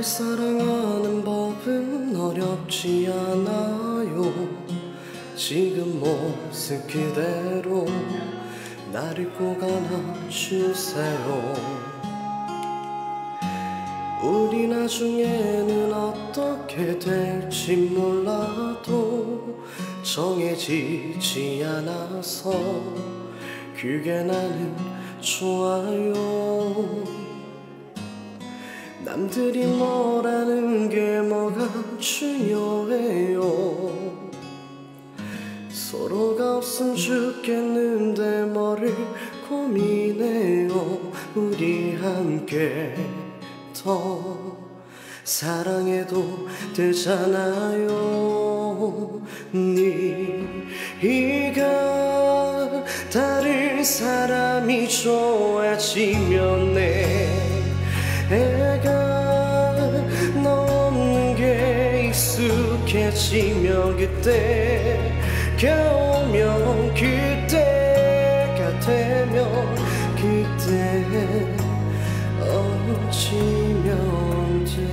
너를 사랑하는 법은 어렵지 않아요. 지금 모습 그대로 나를 꼭 안아주세요. 우리 나중에는 어떻게 될지 몰라도 정해지지 않아서 그게 나는 좋아요. 남들이 뭐라는 게 뭐가 중요해요. 서로가 없으면 죽겠는데 뭐를 고민해요. 우리 함께 더 사랑해도 되잖아요. 네가 다른 사람이 좋아지면 내가 너 없는 게 익숙해지면 그때가 오면 그때가 되면 그때 어찌면 돼.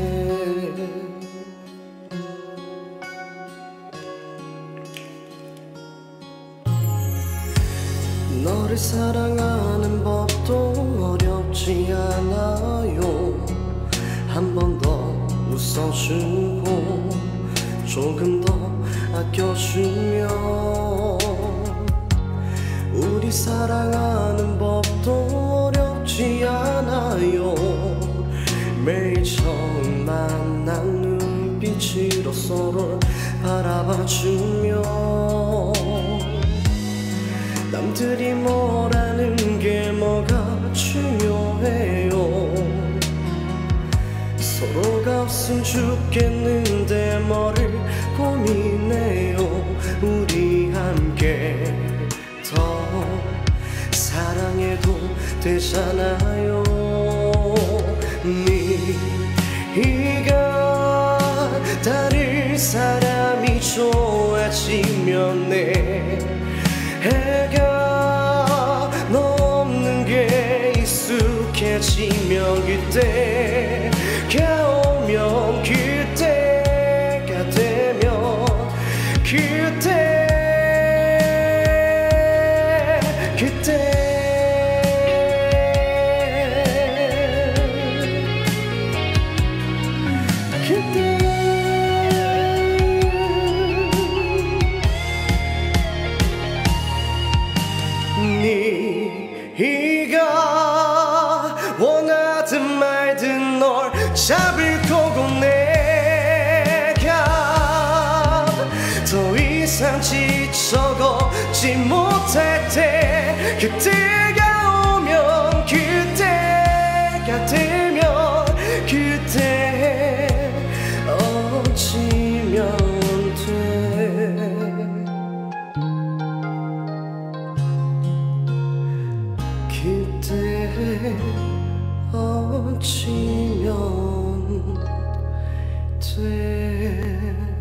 너를 사랑하는 법도 어렵지 않아요. 한 번 더 웃어주고 조금 더 아껴주면 우리 사랑하는 법도 어렵지 않아요. 매일 처음 만난 눈빛으로 서로 바라봐주며 남들이 뭐라는 게 뭐가 중요해요. 서로가 없으면 죽겠는데 뭐를 고민해요. 우리 함께 더 사랑해도 되잖아요. 네가 다른 사람이 좋아지면 내가 너 없는 게 익숙해지면 그때가 오면 그때가 되면 그때 네가 원하든 말든 널 잡을 거고 내가 더 이상 지쳐 걷지 못할 때 그때가 오면 그때가 되면 그때 어찌면 돼. 그때 어찌면 돼.